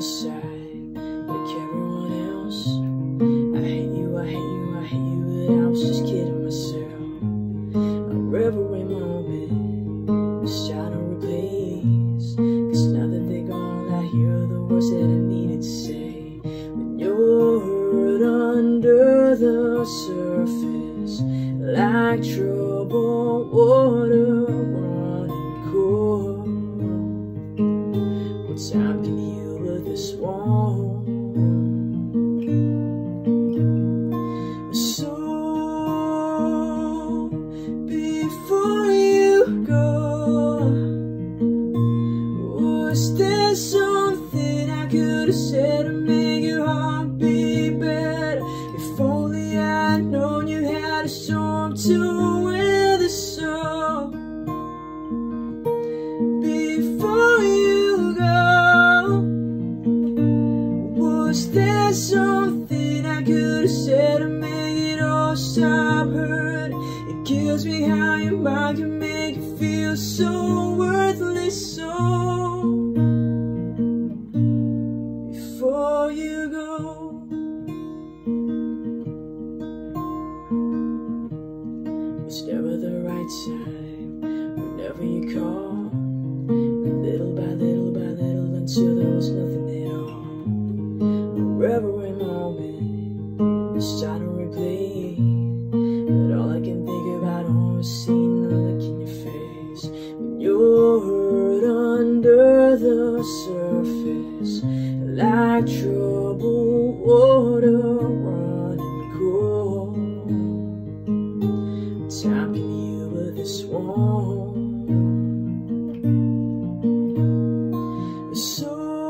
inside like everyone else. I hate you, I hate you, I hate you, but I was just kidding myself. Every moment was trying to replace, cause now that they're gone, I hear the words that I needed to say. When you're hurt under the surface, like troubled water running cold, what time can heal but this won't? Was there something I could have said to make your heart beat better? If only I'd known you had a storm to weather. So before you go, was there something I could have said to make it all stop hurting? It kills me how your mind can make you feel so worthless. So before you go, was never the right time. Whenever you call, little by little by little, until there was nothing at all. Every moment was trying to replay, but all I can think about is seeing the look in your face. When you're hurt under the surface, like troubled water running cold, time can heal but this won't. So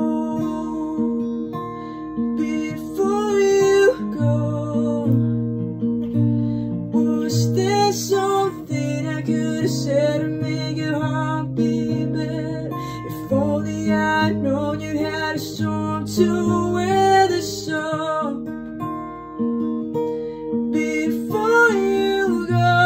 before you go, was there something I could have said to make your heart beat better? If only I'd known you had a storm to weather. So before you go,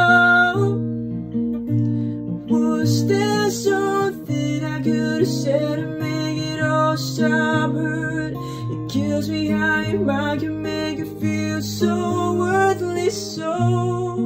was there something I could have said to make it all stop hurting? It kills me how your mind can make you feel so worthless. So